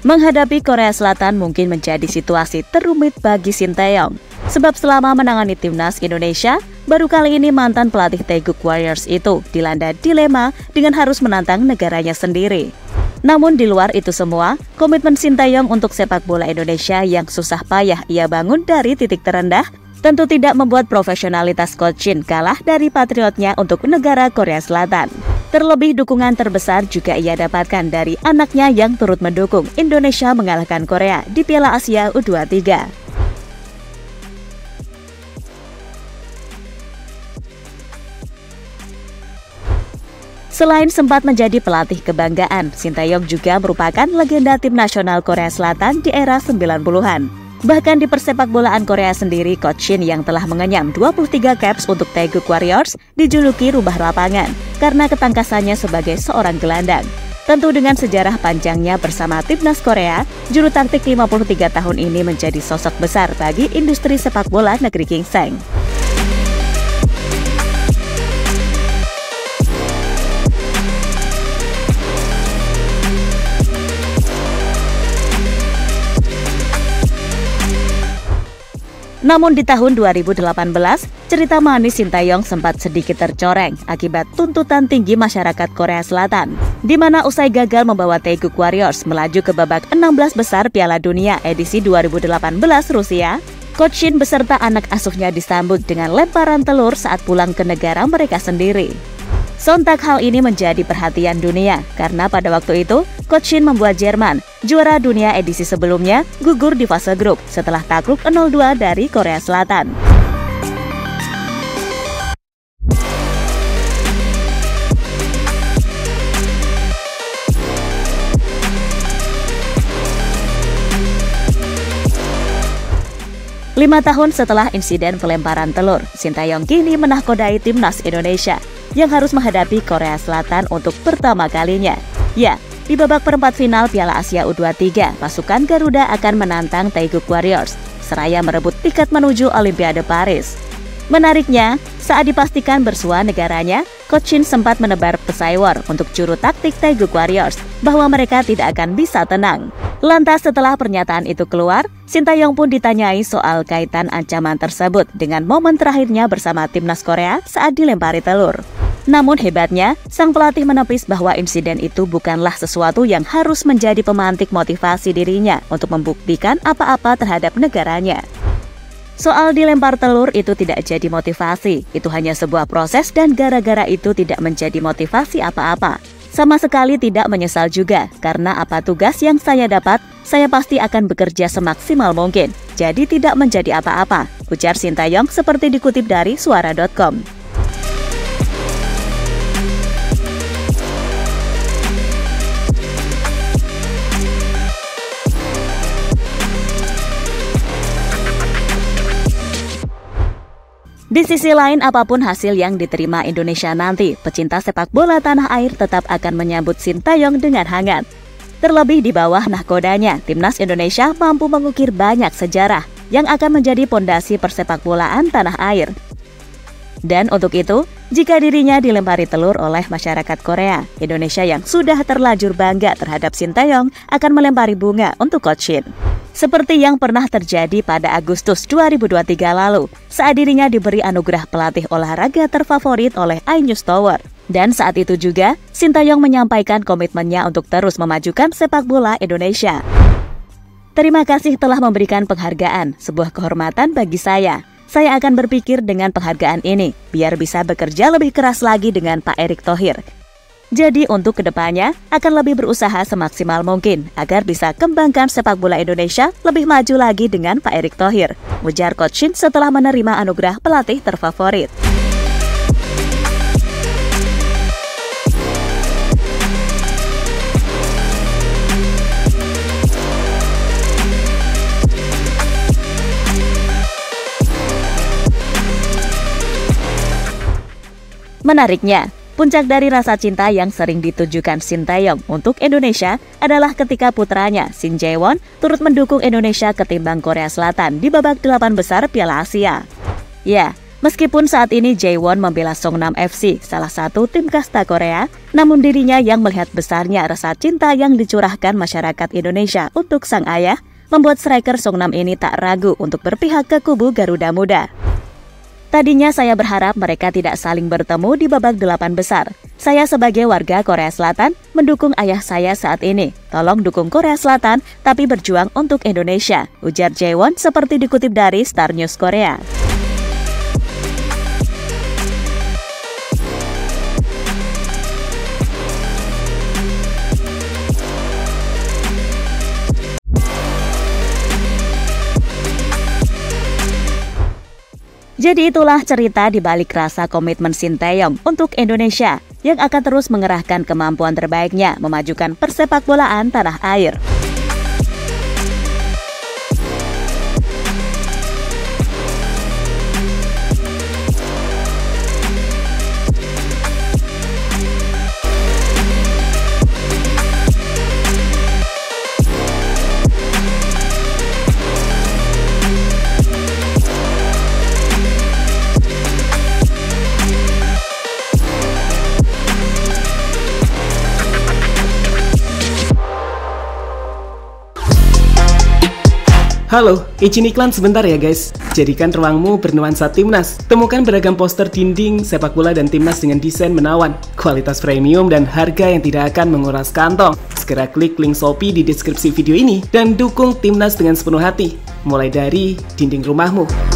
Menghadapi Korea Selatan mungkin menjadi situasi terumit bagi Sinteyong. Sebab selama menangani timnas Indonesia, baru kali ini mantan pelatih Taeguk Warriors itu dilanda dilema dengan harus menantang negaranya sendiri. Namun di luar itu semua, komitmen Sinteyong untuk sepak bola Indonesia yang susah payah ia bangun dari titik terendah, tentu tidak membuat profesionalitas Coach Shin kalah dari patriotnya untuk negara Korea Selatan. Terlebih dukungan terbesar juga ia dapatkan dari anaknya yang turut mendukung Indonesia mengalahkan Korea di Piala Asia U23. Selain sempat menjadi pelatih kebanggaan, Sinteyong juga merupakan legenda tim nasional Korea Selatan di era 90-an. Bahkan di persepakbolaan Korea sendiri, Coach Shin yang telah mengenyam 23 caps untuk Taeguk Warriors dijuluki rubah lapangan karena ketangkasannya sebagai seorang gelandang. Tentu dengan sejarah panjangnya bersama timnas Korea, juru taktik 53 tahun ini menjadi sosok besar bagi industri sepak bola negeri gingseng. Namun di tahun 2018, cerita manis Sinteyong sempat sedikit tercoreng akibat tuntutan tinggi masyarakat Korea Selatan, di mana usai gagal membawa Taeguk Warriors melaju ke babak 16 besar Piala Dunia edisi 2018 Rusia, Coach Shin beserta anak asuhnya disambut dengan lemparan telur saat pulang ke negara mereka sendiri. Sontak hal ini menjadi perhatian dunia karena pada waktu itu Coach Shin membuat Jerman, juara dunia edisi sebelumnya, gugur di fase grup setelah takluk 0-2 dari Korea Selatan. Lima tahun setelah insiden pelemparan telur, Sinteyong kini menahkodai timnas Indonesia yang harus menghadapi Korea Selatan untuk pertama kalinya. Ya, di babak perempat final Piala Asia U23, pasukan Garuda akan menantang Taeguk Warriors, seraya merebut tiket menuju Olimpiade Paris. Menariknya, saat dipastikan bersua negaranya, Coach Shin sempat menebar pesawar untuk juru taktik Taeguk Warriors bahwa mereka tidak akan bisa tenang. Lantas setelah pernyataan itu keluar, Sinteyong pun ditanyai soal kaitan ancaman tersebut dengan momen terakhirnya bersama timnas Korea saat dilempari telur. Namun hebatnya, sang pelatih menepis bahwa insiden itu bukanlah sesuatu yang harus menjadi pemantik motivasi dirinya untuk membuktikan apa-apa terhadap negaranya. Soal dilempar telur itu tidak jadi motivasi, itu hanya sebuah proses dan gara-gara itu tidak menjadi motivasi apa-apa. Sama sekali tidak menyesal juga, karena apa tugas yang saya dapat, saya pasti akan bekerja semaksimal mungkin. Jadi tidak menjadi apa-apa, ujar Sinteyong seperti dikutip dari suara.com. Di sisi lain, apapun hasil yang diterima Indonesia nanti, pecinta sepak bola tanah air tetap akan menyambut Sinteyong dengan hangat. Terlebih di bawah nahkodanya, timnas Indonesia mampu mengukir banyak sejarah yang akan menjadi pondasi persepakbolaan tanah air. Dan untuk itu, jika dirinya dilempari telur oleh masyarakat Korea, Indonesia yang sudah terlanjur bangga terhadap Sinteyong akan melempari bunga untuk Coach Shin. Seperti yang pernah terjadi pada Agustus 2023 lalu, saat dirinya diberi anugerah pelatih olahraga terfavorit oleh iNews Tower. Dan saat itu juga, Sinteyong menyampaikan komitmennya untuk terus memajukan sepak bola Indonesia. Terima kasih telah memberikan penghargaan, sebuah kehormatan bagi saya. Saya akan berpikir dengan penghargaan ini, biar bisa bekerja lebih keras lagi dengan Pak Erick Thohir. Jadi untuk kedepannya akan lebih berusaha semaksimal mungkin agar bisa kembangkan sepak bola Indonesia lebih maju lagi dengan Pak Erick Thohir, ujar Coach Shin setelah menerima anugerah pelatih terfavorit. Menariknya, puncak dari rasa cinta yang sering ditujukan Sinteyong untuk Indonesia adalah ketika putranya, Shin Jae-won, turut mendukung Indonesia ketimbang Korea Selatan di babak 8 besar Piala Asia. Ya, Meskipun saat ini Jaewon membela Songnam FC, salah satu tim kasta Korea, namun dirinya yang melihat besarnya rasa cinta yang dicurahkan masyarakat Indonesia untuk sang ayah, membuat striker Songnam ini tak ragu untuk berpihak ke kubu Garuda Muda. Tadinya saya berharap mereka tidak saling bertemu di babak 8 besar. Saya sebagai warga Korea Selatan mendukung ayah saya saat ini. Tolong dukung Korea Selatan, tapi berjuang untuk Indonesia, ujar Jaewon seperti dikutip dari Star News Korea. Jadi itulah cerita di balik rasa komitmen Shin Tae-yong untuk Indonesia yang akan terus mengerahkan kemampuan terbaiknya memajukan persepakbolaan tanah air. Halo, izin iklan sebentar ya guys. Jadikan ruangmu bernuansa timnas. Temukan beragam poster dinding, sepak bola dan timnas dengan desain menawan, kualitas premium dan harga yang tidak akan menguras kantong. Segera klik link Shopee di deskripsi video ini dan dukung timnas dengan sepenuh hati. Mulai dari dinding rumahmu.